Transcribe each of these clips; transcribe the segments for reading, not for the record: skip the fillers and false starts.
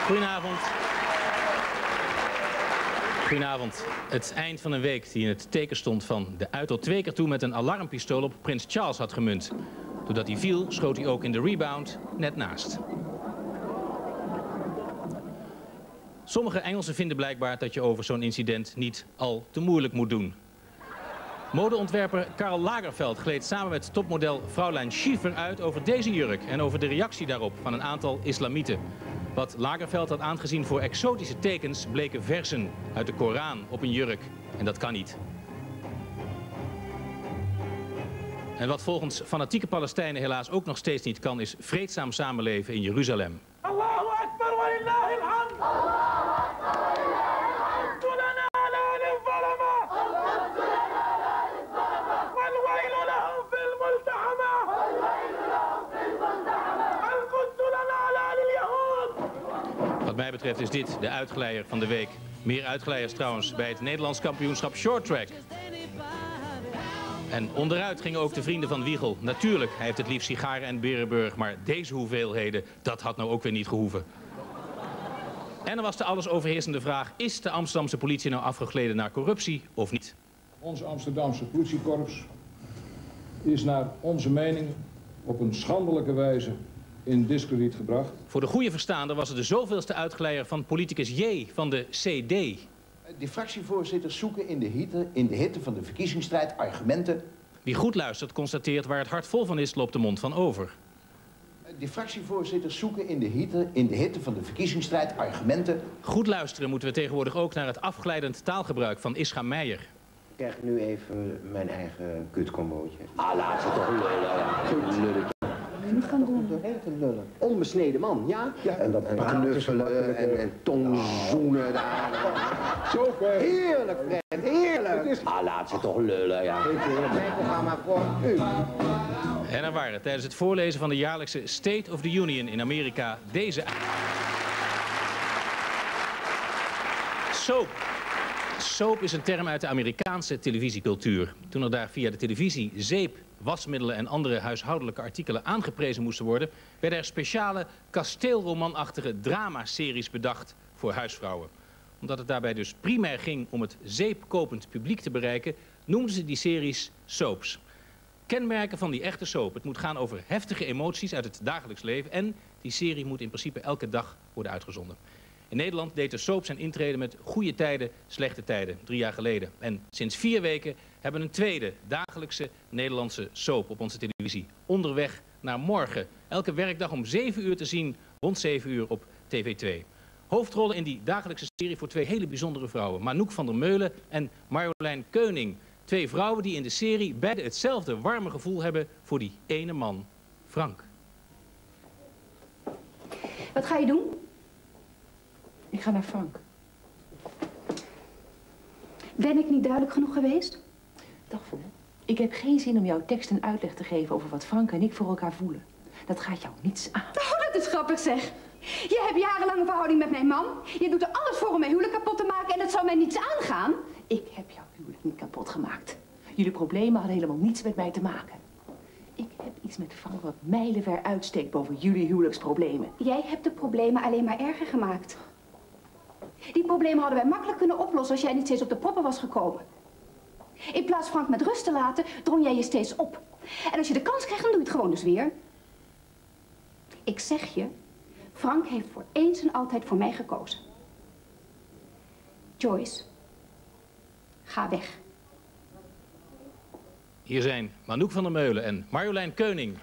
Goedenavond. Goedenavond. Het eind van een week die in het teken stond van de Uitel 2 keer toe met een alarmpistool op Prins Charles had gemunt. Doordat hij viel, schoot hij ook in de rebound net naast. Sommige Engelsen vinden blijkbaar dat je over zo'n incident niet al te moeilijk moet doen. Modeontwerper Karl Lagerfeld gleed samen met topmodel Fraulein Schiefer uit over deze jurk en over de reactie daarop van een aantal islamieten. Wat Lagerfeld had aangezien voor exotische tekens bleken verzen uit de Koran op een jurk. En dat kan niet. En wat volgens fanatieke Palestijnen helaas ook nog steeds niet kan, is vreedzaam samenleven in Jeruzalem. Allahu Akbar wa lillahi alhamd. Wat mij betreft is dit de uitglijder van de week. Meer uitglijders trouwens bij het Nederlands kampioenschap shorttrack. En onderuit gingen ook de vrienden van Wiegel. Natuurlijk, hij heeft het liefst sigaren en Berenburg, maar deze hoeveelheden, dat had nou ook weer niet gehoeven. En er was de alles overheersende vraag, is de Amsterdamse politie nou afgegleden naar corruptie of niet? Ons Amsterdamse politiekorps is naar onze mening op een schandelijke wijze in diskrediet gebracht. Voor de goede verstaander was het de zoveelste uitglijder van politicus J van de CD. De fractievoorzitters zoeken in de hitte van de verkiezingsstrijd argumenten. Wie goed luistert constateert waar het hart vol van is, loopt de mond van over. De fractievoorzitters zoeken in de hitte van de verkiezingsstrijd argumenten. Goed luisteren moeten we tegenwoordig ook naar het afglijdend taalgebruik van Ischa Meijer. Ik krijg nu even mijn eigen kutcombootje. Ah, laat ze toch lullen. Je moet gaan doen. Doorheen te lullen. Onbesneden man, ja? Ja. En dat knuffelen en tongzoenen daar. Zo ver. Heerlijk, Fred, heerlijk. Ah, laat ze toch lullen, ja. Dit is mijn programma voor u. En er waren tijdens het voorlezen van de jaarlijkse State of the Union in Amerika deze... Soap. Soap is een term uit de Amerikaanse televisiecultuur. Toen er daar via de televisie zeep, wasmiddelen en andere huishoudelijke artikelen aangeprezen moesten worden, werden er speciale kasteelromanachtige dramaseries bedacht voor huisvrouwen. Omdat het daarbij dus primair ging om het zeepkopend publiek te bereiken, noemden ze die series soaps. Kenmerken van die echte soap. Het moet gaan over heftige emoties uit het dagelijks leven en die serie moet in principe elke dag worden uitgezonden. In Nederland deed de soap zijn intrede met Goede Tijden, Slechte Tijden, 3 jaar geleden. En sinds 4 weken hebben we een tweede dagelijkse Nederlandse soap op onze televisie. Onderweg naar morgen. Elke werkdag om 7 uur te zien, rond 7 uur op TV 2. Hoofdrollen in die dagelijkse serie voor 2 hele bijzondere vrouwen. Manouk van der Meulen en Marjolein Keuning. 2 vrouwen die in de serie beide hetzelfde warme gevoel hebben voor die ene man, Frank. Wat ga je doen? Ik ga naar Frank. Ben ik niet duidelijk genoeg geweest? Dag Voel. Ik heb geen zin om jouw tekst en uitleg te geven over wat Frank en ik voor elkaar voelen. Dat gaat jou niets aan. Oh, dat is grappig zeg. Je hebt jarenlang een verhouding met mijn man. Je doet er alles voor om mijn huwelijk kapot te maken en het zou mij niets aangaan. Ik heb jouw huwelijk niet kapot gemaakt. Jullie problemen hadden helemaal niets met mij te maken. Ik heb iets met Frank wat mijlenver uitsteekt boven jullie huwelijksproblemen. Jij hebt de problemen alleen maar erger gemaakt. Die problemen hadden wij makkelijk kunnen oplossen als jij niet steeds op de proppen was gekomen. In plaats Frank met rust te laten, drong jij je steeds op. En als je de kans krijgt, dan doe je het gewoon dus weer. Ik zeg je, Frank heeft voor eens en altijd voor mij gekozen. Joyce, ga weg. Hier zijn Manouk van der Meulen en Marjolein Keuning.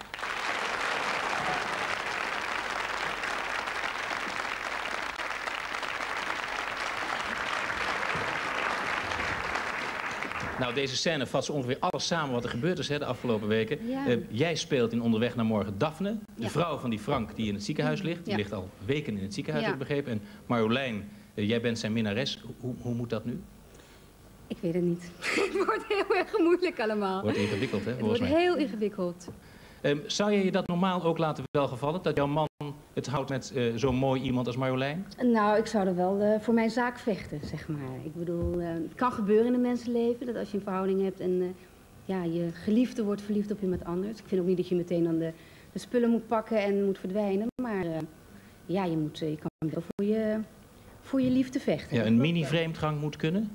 Nou, deze scène vat zo ongeveer alles samen wat er gebeurd is de afgelopen weken. Ja. Jij speelt in Onderweg naar Morgen Daphne, de vrouw van die Frank die in het ziekenhuis ligt. Die Ja. ligt al weken in het ziekenhuis, Ja. heb ik begrepen. En Marjolein, jij bent zijn minnares. Hoe moet dat nu? Ik weet het niet. Het wordt heel erg moeilijk allemaal. Wordt ingewikkeld, hè, Het volgens wordt mij. heel ingewikkeld. Zou je je dat normaal ook laten welgevallen? Dat jouw man het houdt met zo'n mooi iemand als Marjolein? Nou, ik zou er wel voor mijn zaak vechten, zeg maar. Ik bedoel, het kan gebeuren in een mensenleven dat als je een verhouding hebt en ja, je geliefde wordt verliefd op iemand anders. Ik vind ook niet dat je meteen dan de spullen moet pakken en moet verdwijnen. Maar ja, je kan wel voor je liefde vechten. Ja, een mini-vreemdgang moet kunnen?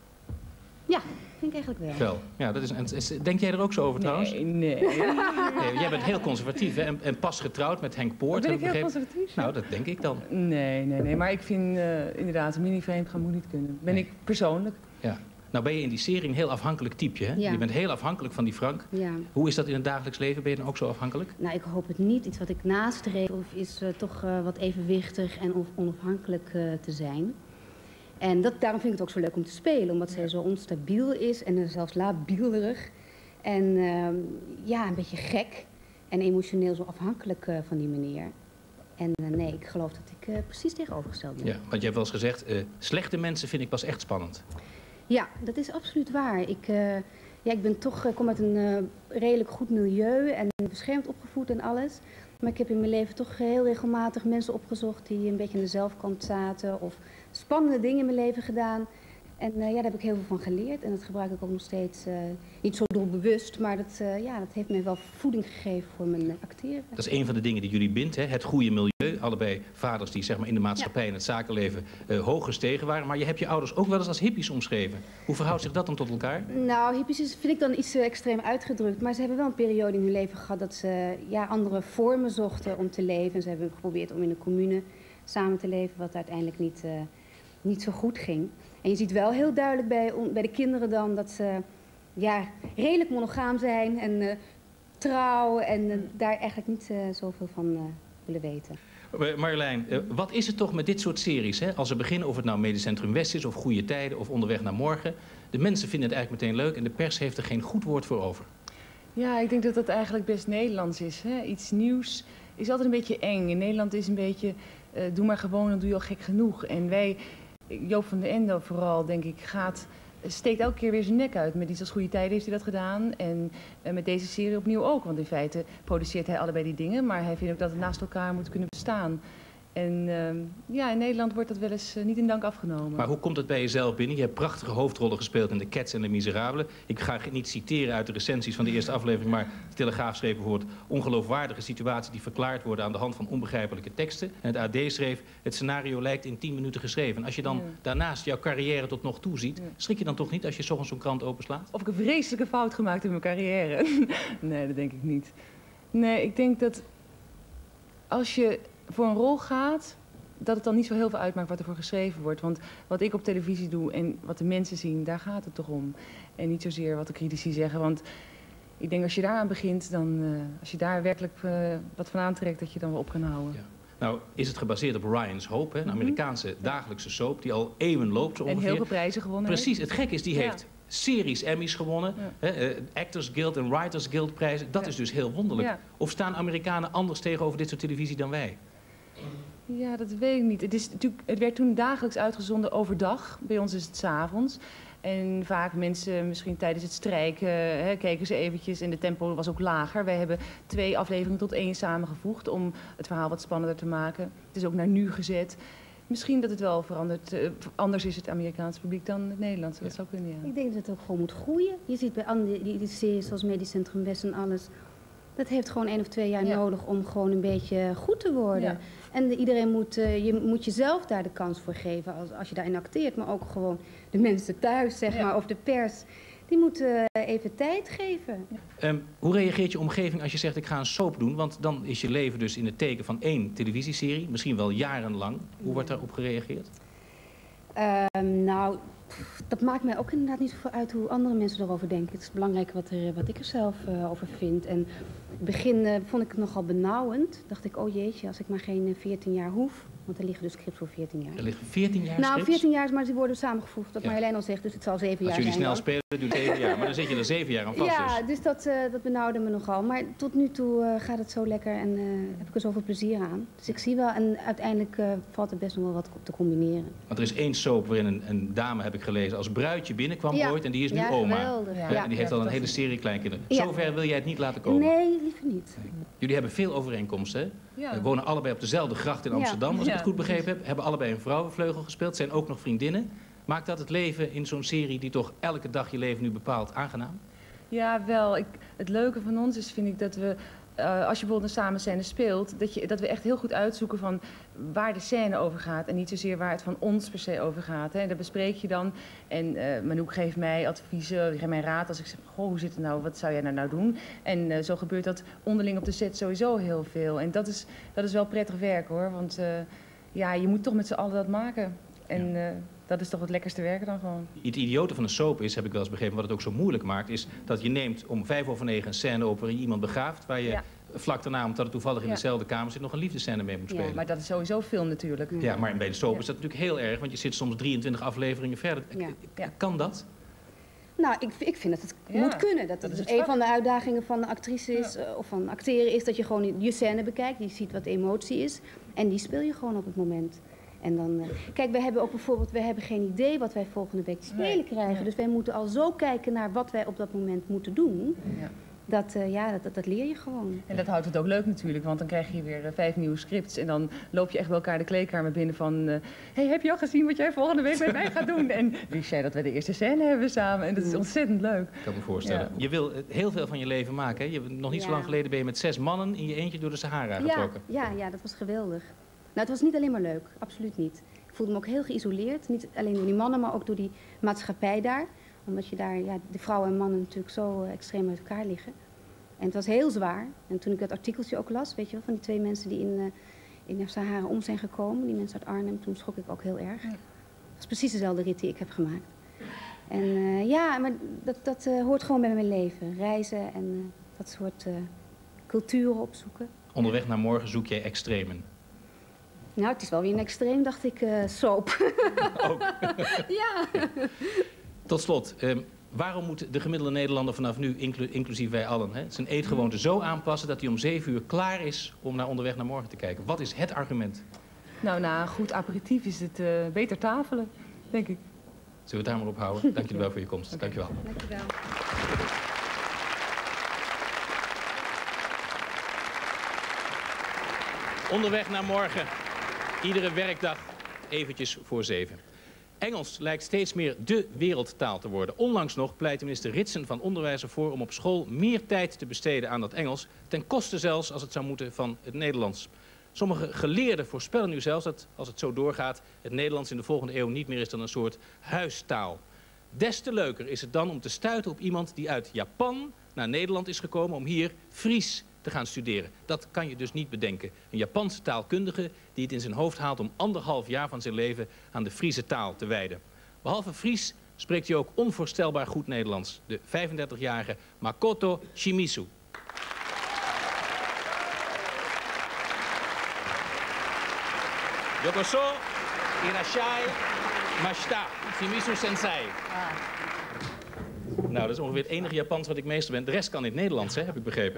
Ja, vind ik eigenlijk wel. Ja, dat denk jij er ook zo over trouwens? Nee. Nee, jij bent heel conservatief, hè? En pas getrouwd met Henk Poort. Ben ik heel conservatief? Nou, dat denk ik dan. Nee. Maar ik vind inderdaad, een mini-vreemdgang moet niet kunnen. Ben ik persoonlijk. Ja. Nou ben je in die serie een heel afhankelijk typeje, hè? Ja. Je bent heel afhankelijk van die Frank. Ja. Hoe is dat in het dagelijks leven? Ben je dan ook zo afhankelijk? Nou, ik hoop het niet. Iets wat ik nastreef is toch wat evenwichtig en onafhankelijk te zijn. En daarom vind ik het ook zo leuk om te spelen, omdat zij zo onstabiel is en zelfs labielerig. En ja, een beetje gek en emotioneel zo afhankelijk van die meneer. En nee, ik geloof dat ik precies tegenovergesteld ben. Ja, want je hebt wel eens gezegd, slechte mensen vind ik pas echt spannend. Ja, dat is absoluut waar. Ik kom uit een redelijk goed milieu en beschermd opgevoed en alles. Maar ik heb in mijn leven toch heel regelmatig mensen opgezocht die een beetje aan de zelfkant zaten of spannende dingen in mijn leven gedaan. En ja, daar heb ik heel veel van geleerd en dat gebruik ik ook nog steeds niet zo doelbewust, maar dat heeft me wel voeding gegeven voor mijn acteren. Dat is een van de dingen die jullie bindt, hè? Het goede milieu. Allebei vaders die zeg maar, in de maatschappij en het zakenleven hoog gestegen waren. Maar je hebt je ouders ook wel eens als hippies omschreven. Hoe verhoudt zich dat dan tot elkaar? Nou, hippies vind ik dan iets extreem uitgedrukt. Maar ze hebben wel een periode in hun leven gehad dat ze andere vormen zochten om te leven. En ze hebben geprobeerd om in een commune samen te leven, wat uiteindelijk niet zo goed ging. En je ziet wel heel duidelijk bij de kinderen dan dat ze redelijk monogaam zijn en trouw en daar eigenlijk niet zoveel van willen weten. Marjolein, wat is het toch met dit soort series? Hè? Als we beginnen, of het nou Medisch Centrum West is of Goede Tijden of Onderweg naar Morgen. De mensen vinden het eigenlijk meteen leuk en de pers heeft er geen goed woord voor over. Ja, ik denk dat dat eigenlijk best Nederlands is. Hè? Iets nieuws is altijd een beetje eng. In Nederland is een beetje, doe maar gewoon, dan doe je al gek genoeg. En Joop van den Ende vooral, denk ik, steekt elke keer weer zijn nek uit. Met iets als Goede Tijden heeft hij dat gedaan. En met deze serie opnieuw ook. Want in feite produceert hij allebei die dingen. Maar hij vindt ook dat het naast elkaar moet kunnen bestaan. En in Nederland wordt dat wel eens niet in dank afgenomen. Maar hoe komt het bij jezelf binnen? Je hebt prachtige hoofdrollen gespeeld in The Cats en Les Miserables. Ik ga niet citeren uit de recensies van de eerste aflevering, maar de Telegraaf schreef bijvoorbeeld ongeloofwaardige situaties die verklaard worden aan de hand van onbegrijpelijke teksten. En het AD schreef, het scenario lijkt in 10 minuten geschreven. En als je dan daarnaast jouw carrière tot nog toe ziet, schrik je dan toch niet als je 's ochtends zo'n krant openslaat? Of ik een vreselijke fout gemaakt heb in mijn carrière? Nee, dat denk ik niet. Nee, ik denk dat als je voor een rol gaat, dat het dan niet zo heel veel uitmaakt wat er voor geschreven wordt. Want wat ik op televisie doe en wat de mensen zien, daar gaat het toch om. En niet zozeer wat de critici zeggen. Want ik denk als je daaraan begint, dan als je daar werkelijk wat van aantrekt, dat je dan wel op kan houden. Ja. Nou, is het gebaseerd op Ryan's Hope, hè? Een Amerikaanse dagelijkse soap die al eeuwen loopt zo ongeveer. En heel veel prijzen gewonnen Precies, heeft. het gek is, die heeft series Emmys gewonnen, Actors Guild en Writers Guild prijzen. Dat is dus heel wonderlijk. Ja. Of staan Amerikanen anders tegenover dit soort televisie dan wij? Ja, dat weet ik niet. Het werd toen dagelijks uitgezonden overdag. Bij ons is het 's avonds. En vaak mensen, misschien tijdens het strijken, keken ze eventjes en de tempo was ook lager. Wij hebben 2 afleveringen tot 1 samengevoegd om het verhaal wat spannender te maken. Het is ook naar nu gezet. Misschien dat het wel verandert. Anders is het Amerikaanse publiek dan het Nederlandse. Dat zou kunnen, ja. Ik denk dat het ook gewoon moet groeien. Je ziet bij die series zoals Medisch Centrum West en alles. Dat heeft gewoon 1 of 2 jaar nodig om gewoon een beetje goed te worden. Ja. En iedereen moet jezelf daar de kans voor geven als je daarin acteert. Maar ook gewoon de mensen thuis, zeg maar, of de pers. Die moeten even tijd geven. Hoe reageert je omgeving als je zegt ik ga een soap doen? Want dan is je leven dus in het teken van 1 televisieserie. Misschien wel jarenlang. Hoe wordt daarop gereageerd? Nou, dat maakt mij ook inderdaad niet zoveel uit hoe andere mensen erover denken. Het is belangrijk wat ik er zelf over vind. En in het begin vond ik het nogal benauwend. Dacht ik, oh jeetje, als ik maar geen 14 jaar hoef. Want er liggen dus scripts voor 14 jaar. Er liggen 14 jaar Nou, scripts? 14 jaar, maar die worden samengevoegd. Dat Marjolein al zegt, dus het zal 7 jaar zijn. Als jullie snel spelen, duurt het 7 jaar. Maar dan zit je er 7 jaar aan vast. Ja, dus dat benauwde me nogal. Maar tot nu toe gaat het zo lekker en heb ik er zoveel plezier aan. Dus ik zie wel, en uiteindelijk valt er best nog wel wat te combineren. Want er is 1 soap waarin een dame, heb ik gelezen, als bruidje binnenkwam ooit en die is nu oma. Geweldig. En die heeft al een hele serie kleinkinderen. Zover wil jij het niet laten komen? Nee, liever niet. Jullie hebben veel overeenkomsten, hè? Ja. We wonen allebei op dezelfde gracht in Amsterdam, als ik het goed begrepen heb. Hebben allebei een vrouwenvleugel gespeeld, zijn ook nog vriendinnen. Maakt dat het leven in zo'n serie die toch elke dag je leven nu bepaalt aangenaam? Ja, wel. Het leuke van ons is, vind ik, dat we als je bijvoorbeeld een samenscène speelt, dat we echt heel goed uitzoeken van waar de scène over gaat en niet zozeer waar het van ons per se over gaat. Hè. En dat bespreek je dan en Manouk geeft mij adviezen, geeft mij raad als ik zeg, goh, hoe zit het nou, wat zou jij nou doen? En zo gebeurt dat onderling op de set sowieso heel veel. En dat is wel prettig werk hoor, want ja, je moet toch met z'n allen dat maken. En dat is toch het lekkerste werken dan gewoon. Het idiote van een soap is, heb ik wel eens begrepen, wat het ook zo moeilijk maakt, is dat je neemt om 9:05 een scène op waarin je iemand begraaft, waar je vlak daarna, omdat het toevallig in dezelfde kamer zit, nog een liefdescène mee moet spelen. Ja, maar dat is sowieso film natuurlijk. Ja, maar bij de soap is dat natuurlijk heel erg, want je zit soms 23 afleveringen verder. Kan dat? Nou, ik vind dat het moet kunnen. Dat is een van de uitdagingen van de actrice is, of van acteren is dat je gewoon je scène bekijkt, je ziet wat de emotie is en die speel je gewoon op het moment. En dan, kijk, we hebben ook bijvoorbeeld, we hebben geen idee wat wij volgende week te spelen krijgen. Dus wij moeten al zo kijken naar wat wij op dat moment moeten doen. Dat leer je gewoon. En dat houdt het ook leuk natuurlijk, want dan krijg je weer 5 nieuwe scripts. En dan loop je echt bij elkaar de kleedkamer binnen van... hey, heb je al gezien wat jij volgende week met mij gaat doen? En wist jij dat we de eerste scène hebben samen? En dat is ontzettend leuk. Ik kan me voorstellen. Ja. Je wil heel veel van je leven maken, hè? Nog niet zo lang geleden ben je met 6 mannen in je eentje door de Sahara getrokken. Ja, dat was geweldig. Nou, het was niet alleen maar leuk, absoluut niet. Ik voelde me ook heel geïsoleerd, niet alleen door die mannen, maar ook door die maatschappij daar. Omdat je daar, de vrouwen en mannen natuurlijk zo extreem uit elkaar liggen. En het was heel zwaar. En toen ik dat artikeltje ook las, weet je wel, van die 2 mensen die in de Sahara om zijn gekomen, die mensen uit Arnhem, toen schrok ik ook heel erg. Het was precies dezelfde rit die ik heb gemaakt. En maar dat hoort gewoon bij mijn leven. Reizen en dat soort culturen opzoeken. Onderweg naar morgen zoek jij extremen. Nou, het is wel weer een extreem, dacht ik, soap. Ook? Ja. Tot slot, waarom moet de gemiddelde Nederlander vanaf nu, inclusief wij allen, zijn eetgewoonte zo aanpassen dat hij om 7 uur klaar is om naar Onderweg naar Morgen te kijken? Wat is het argument? Nou, na een goed aperitief is het beter tafelen, denk ik. Zullen we het daar maar op houden? Dank jullie wel voor je komst. Dank je wel. Dank je wel. Onderweg naar Morgen. Iedere werkdag eventjes voor 7. Engels lijkt steeds meer dé wereldtaal te worden. Onlangs nog pleitte minister Ritsen van Onderwijs ervoor om op school meer tijd te besteden aan dat Engels. Ten koste zelfs, als het zou moeten, van het Nederlands. Sommige geleerden voorspellen nu zelfs dat, als het zo doorgaat, het Nederlands in de volgende eeuw niet meer is dan een soort huistaal. Des te leuker is het dan om te stuiten op iemand die uit Japan naar Nederland is gekomen om hier Fries te gaan studeren. Dat kan je dus niet bedenken. Een Japanse taalkundige die het in zijn hoofd haalt om 1,5 jaar van zijn leven aan de Friese taal te wijden. Behalve Fries spreekt hij ook onvoorstelbaar goed Nederlands. De 35-jarige Makoto Shimizu. Yokoso, irashai, mashita, Shimizu sensei. Nou, dat is ongeveer het enige Japans wat ik meester ben. De rest kan in het Nederlands, heb ik begrepen.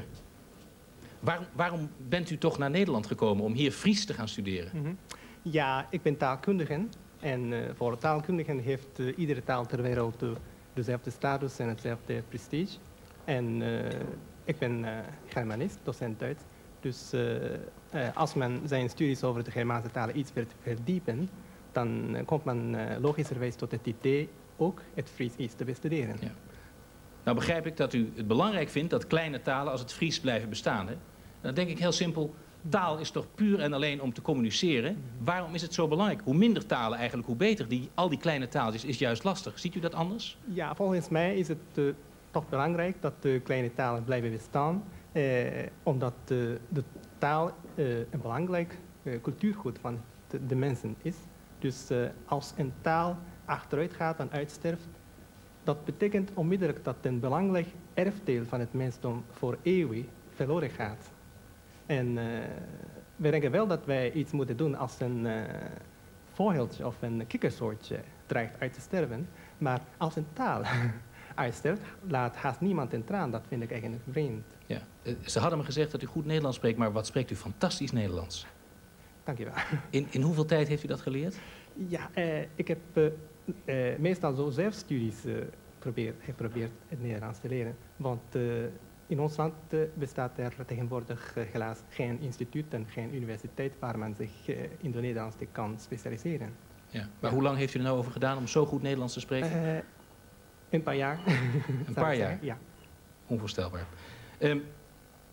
Waarom bent u toch naar Nederland gekomen om hier Fries te gaan studeren? Ja, ik ben taalkundige. En voor taalkundigen heeft iedere taal ter wereld dezelfde status en hetzelfde prestige. En ik ben Germanist, docent Duits. Dus als men zijn studies over de Germaanse talen iets wil verdiepen, dan komt men logischerwijs tot het idee ook het Fries iets te bestuderen. Ja. Nou begrijp ik dat u het belangrijk vindt dat kleine talen als het Fries blijven bestaan. Hè? Dan denk ik heel simpel, taal is toch puur en alleen om te communiceren. Waarom is het zo belangrijk? Hoe minder talen eigenlijk, hoe beter. Al die kleine taaltjes is juist lastig. Ziet u dat anders? Ja, volgens mij is het toch belangrijk dat de kleine talen blijven bestaan. Omdat de taal een belangrijk cultuurgoed van de mensen is. Dus als een taal achteruit gaat en uitsterft, dat betekent onmiddellijk dat een belangrijk erfdeel van het mensdom voor eeuwig verloren gaat. En we denken wel dat wij iets moeten doen als een vogeltje of een kikkersoortje dreigt uit te sterven. Maar als een taal uitsterft, laat haast niemand een traan. Dat vind ik eigenlijk vreemd. Ja. Ze hadden me gezegd dat u goed Nederlands spreekt, maar wat spreekt u fantastisch Nederlands? Dank je wel. In hoeveel tijd heeft u dat geleerd? Ja, ik heb meestal zo zelf studies geprobeerd het Nederlands te leren. Want in ons land bestaat er tegenwoordig helaas geen instituut en geen universiteit waar men zich in de Nederlands kan specialiseren. Ja. Maar hoe lang heeft u er nou over gedaan om zo goed Nederlands te spreken? Een paar jaar. Een paar jaar? Ja. Onvoorstelbaar.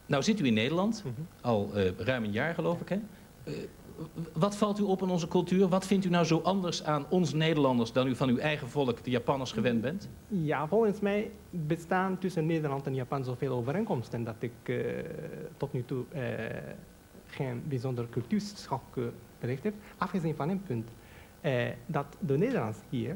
Nou zit u in Nederland, al ruim een jaar geloof ik, hè? Wat valt u op in onze cultuur? Wat vindt u nou zo anders aan ons Nederlanders dan u van uw eigen volk, de Japanners, gewend bent? Ja, volgens mij bestaan tussen Nederland en Japan zoveel overeenkomsten dat ik tot nu toe geen bijzonder cultuurschok beleefd heb. Afgezien van een punt, dat de Nederlanders hier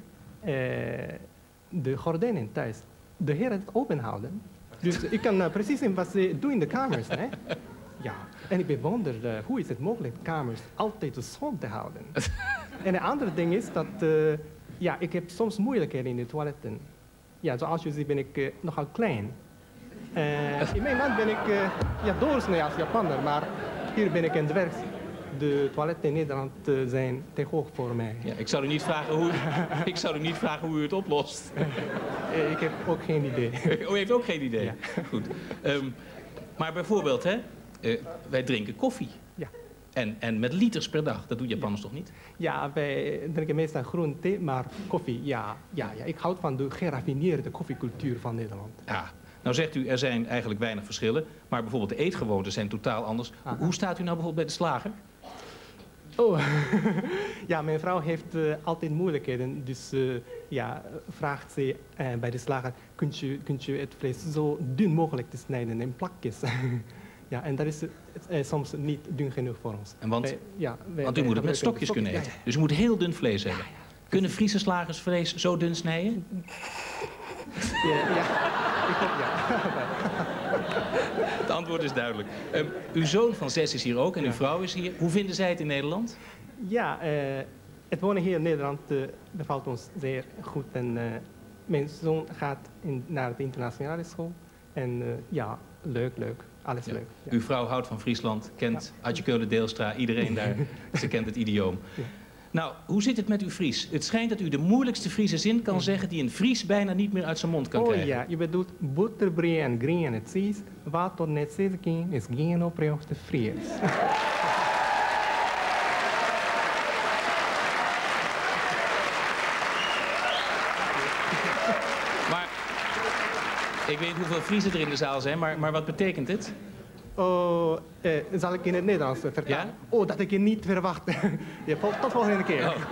de gordijnen thuis de heren het open houden. Dus ik kan precies zien wat ze doen in de kamers. Hè? Ja, en ik bewonder hoe is het mogelijk kamers altijd schoon te houden. En een andere ding is dat ja, ik heb soms moeilijkheden in de toiletten. Ja, zoals je ziet ben ik nogal klein. In mijn land ben ik ja, doorsnee als Japaner, maar hier ben ik een dwerg. De toiletten in Nederland zijn te hoog voor mij. Ja, ik zou u niet vragen hoe u het oplost. Ik heb ook geen idee. U heeft ook geen idee? Ja. Goed. Maar bijvoorbeeld, hè, wij drinken koffie. Ja. En met liters per dag, dat doen Japanners toch niet? Ja, wij drinken meestal groen thee, maar koffie, ja. Ik houd van de geraffineerde koffiecultuur van Nederland. Ja. Nou zegt u, er zijn eigenlijk weinig verschillen, maar bijvoorbeeld de eetgewoonten zijn totaal anders. Hoe staat u nou bijvoorbeeld bij de slager? Oh, ja, mijn vrouw heeft altijd moeilijkheden, dus ja, vraagt ze bij de slager, kunt je het vlees zo dun mogelijk te snijden in plakjes? Ja, en dat is soms niet dun genoeg voor ons. En want u moet het met stokjes kunnen eten, dus u moet heel dun vlees hebben. Kunnen Friese slagers vlees zo dun snijden? Ja, ik hoop ja. Het antwoord is duidelijk. Uw zoon van 6 is hier ook en uw vrouw is hier. Hoe vinden zij het in Nederland? Ja, het wonen hier in Nederland bevalt ons zeer goed. En mijn zoon gaat naar de internationale school. En ja, leuk. Alles leuk. Ja. Uw vrouw houdt van Friesland, kent Adje Keulen-Deelstra, iedereen daar. Ze kent het idioom. Ja. Nou, hoe zit het met uw Fries? Het schijnt dat u de moeilijkste Friese zin kan zeggen die een Fries bijna niet meer uit zijn mond kan krijgen. Oh ja, je bedoelt butterbrie en green en het zies. Wat tot net zeggen is geen oprechte Fries. Maar, ik weet niet hoeveel Friesen er in de zaal zijn, maar wat betekent dit? Oh, zal ik in het Nederlands vertalen? Ja? Oh, dat ik je niet verwacht. Ja, tot volgende keer. Oh.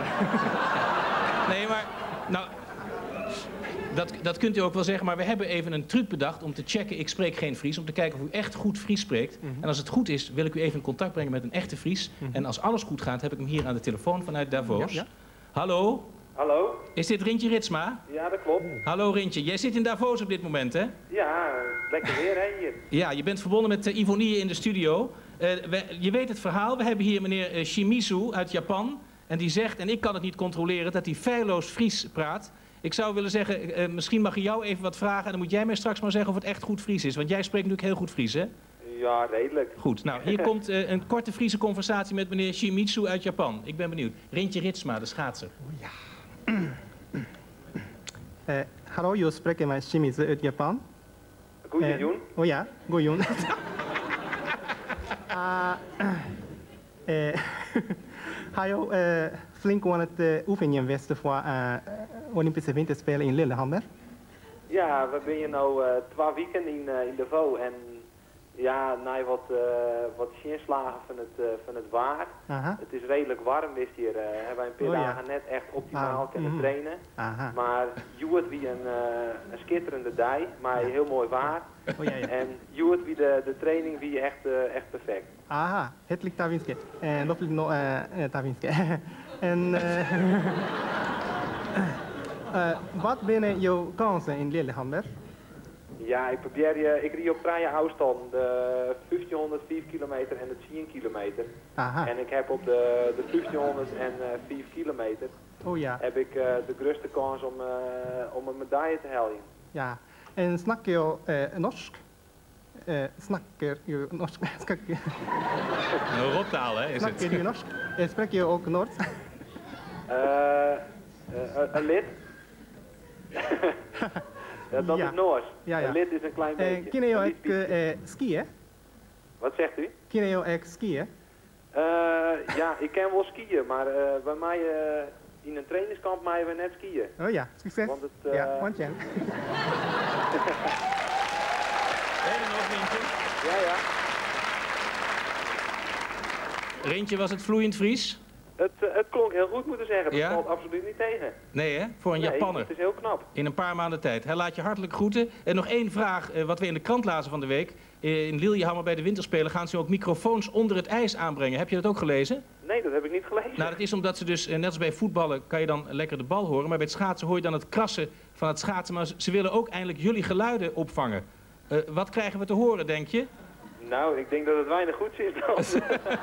Nee, maar... Nou, dat kunt u ook wel zeggen, maar we hebben even een truc bedacht om te checken, ik spreek geen Fries, om te kijken of u echt goed Fries spreekt. En als het goed is, wil ik u even in contact brengen met een echte Fries. En als alles goed gaat, heb ik hem hier aan de telefoon vanuit Davos. Ja. Hallo? Hallo? Is dit Rintje Ritsma? Ja, dat klopt. Hallo Rintje, jij zit in Davos op dit moment, hè? Ja, lekker weer, hè, hier. Ja, je bent verbonden met Ivonie in de studio. Je weet het verhaal, we hebben hier meneer Shimizu uit Japan. En die zegt, en ik kan het niet controleren, dat hij feilloos Fries praat. Ik zou willen zeggen, misschien mag ik jou even wat vragen... en dan moet jij mij straks maar zeggen of het echt goed Fries is. Want jij spreekt natuurlijk heel goed Fries, hè? Ja, redelijk. Goed, nou, hier komt een korte Friese conversatie met meneer Shimizu uit Japan. Ik ben benieuwd. Rintje Ritsma, de schaatser. Ja. Hallo, je spreekt met Shimizu uit Japan. Goeiejoen. Oh ja, goeiejoen. Hallo, flink aan het oefenen westen voor Olympische Winterspelen in Lillehammer. Ja, we zijn hier nu 2 weken in Davos en ja, na wat zinslagen van het waar. Het is redelijk warm, wist hier. Hebben wij een paar dagen net echt optimaal kunnen trainen. Maar Joet wie een schitterende dag, maar heel mooi waar. En Joet wie de training wie echt perfect. Aha, het ligt Tavinske. En dat ligt nog Tavinske. En wat zijn jouw kansen in Lillehammer? Ja, ik rijd op 3 afstand, de 1504 kilometer en de 10 kilometer. En ik heb op de 1504 kilometer heb ik de grootste kans om een medaille te halen. Ja, en snak je Norsk? Snakker je Norsk? Een rottaal, hè, is het? Snakker je Norsk? Spreek je ook Noord? Een lid? Ja, dat is Noors. Ja. Een lid is een klein beetje. Kun je ook skiën? Wat zegt u? Kun je ook skiën? Ja, ik kan wel skiën, maar bij mij in een trainingskamp maken we net skiën. Oh ja, succes. Want het, ja, want ja. Hele nog, Rintje. Ja, ja. Rintje, was het vloeiend Fries? Het klonk heel goed, moet ik zeggen. Dat Ja? valt absoluut niet tegen. Nee hè? Voor een Japanner. Het is heel knap. In een paar maanden tijd. Hij laat je hartelijk groeten. En nog één vraag, wat we in de krant lazen van de week. In Lillehammer bij de winterspelen gaan ze ook microfoons onder het ijs aanbrengen. Heb je dat ook gelezen? Nee, dat heb ik niet gelezen. Nou, dat is omdat ze dus, net als bij voetballen, kan je dan lekker de bal horen. Maar bij het schaatsen hoor je dan het krassen van het schaatsen. Maar ze willen ook eindelijk jullie geluiden opvangen. Wat krijgen we te horen, denk je? Nou, ik denk dat het weinig goeds is dan.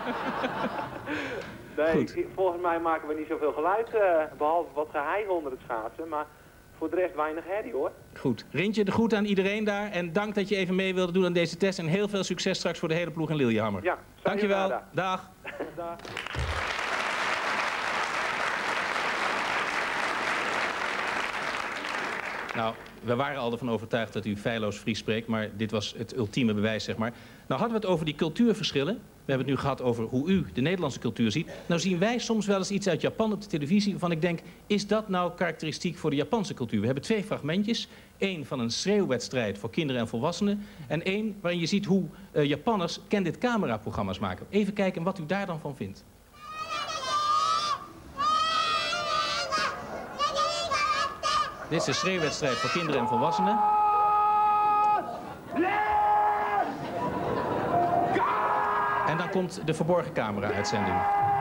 Nee, volgens mij maken we niet zoveel geluid, behalve wat geheigel onder het schaatsen. Maar voor de rest weinig herrie, hoor. Goed. Rintje, de groet aan iedereen daar. En dank dat je even mee wilde doen aan deze test. En heel veel succes straks voor de hele ploeg in Lillehammer. Ja, dankjewel. Dag. Dag. Nou, we waren al ervan overtuigd dat u feilloos Fries spreekt, maar dit was het ultieme bewijs, zeg maar. Nou hadden we het over die cultuurverschillen. We hebben het nu gehad over hoe u de Nederlandse cultuur ziet. Nou zien wij soms wel eens iets uit Japan op de televisie waarvan ik denk, is dat nou karakteristiek voor de Japanse cultuur? We hebben 2 fragmentjes. 1 van een schreeuwwedstrijd voor kinderen en volwassenen. En 1 waarin je ziet hoe Japanners candid camera-programma's maken. Even kijken wat u daar dan van vindt. Dit is de schreeuwwedstrijd voor kinderen en volwassenen. En dan komt de verborgen camera-uitzending.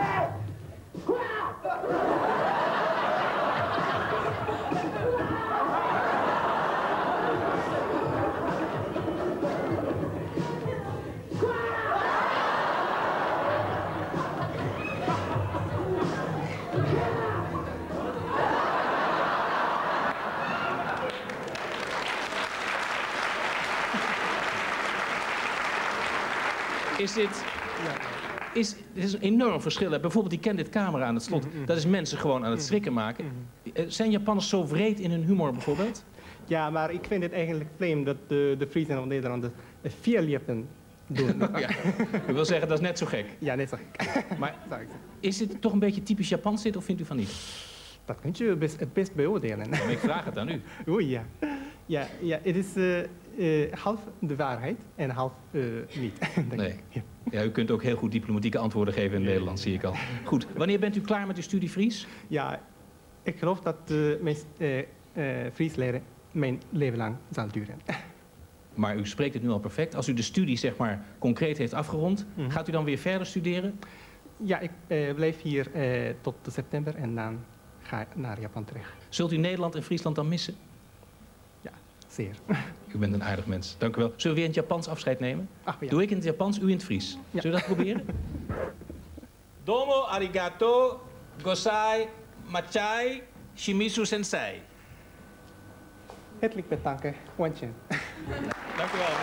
Dit is een enorm verschil. Bijvoorbeeld die candid camera aan het slot. Dat is mensen gewoon aan het schrikken maken. Zijn Japanners zo wreed in hun humor bijvoorbeeld? Ja, maar ik vind het eigenlijk vreemd dat de Friesen of Nederlanders veel liepen doen. Ja. Ik wil zeggen, dat is net zo gek. Ja, net zo gek. Maar is dit toch een beetje typisch Japans dit, of vindt u van niet? Dat kunt u best beoordelen. Ja, maar ik vraag het aan u. Oei, ja. Ja, het is half de waarheid en half niet. Nee. Ja, u kunt ook heel goed diplomatieke antwoorden geven in het Nederlands, zie ik al. Goed, wanneer bent u klaar met uw studie Fries? Ja, ik geloof dat mijn Fries leren mijn leven lang zal duren. Maar u spreekt het nu al perfect. Als u de studie, zeg maar, concreet heeft afgerond, gaat u dan weer verder studeren? Ja, ik blijf hier tot september en dan ga ik naar Japan terug. Zult u Nederland en Friesland dan missen? Ja, zeer. U bent een aardig mens. Dank u wel. Zullen we weer in het Japans afscheid nemen? Ja. Doe ik in het Japans, u in het Fries. Ja. Zullen we dat proberen? Domo arigato gozai machai shimizu sensei. Hartelijk bedankt, Wantje. Dank u wel.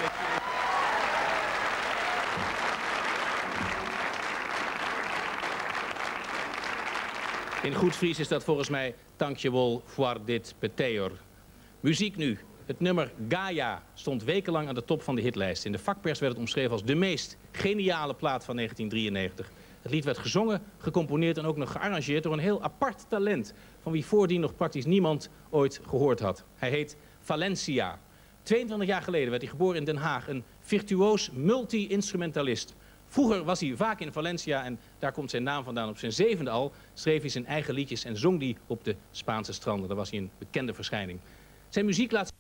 In goed Fries is dat volgens mij dankjewel voor dit peteor. Muziek nu. Het nummer Gaia stond wekenlang aan de top van de hitlijst. In de vakpers werd het omschreven als de meest geniale plaat van 1993. Het lied werd gezongen, gecomponeerd en ook nog gearrangeerd door een heel apart talent, van wie voordien nog praktisch niemand ooit gehoord had. Hij heet Valencia. 22 jaar geleden werd hij geboren in Den Haag, een virtuoos multi-instrumentalist. Vroeger was hij vaak in Valencia en daar komt zijn naam vandaan. Op zijn 7e al schreef hij zijn eigen liedjes en zong die op de Spaanse stranden. Daar was hij een bekende verschijning. Zijn muziek laat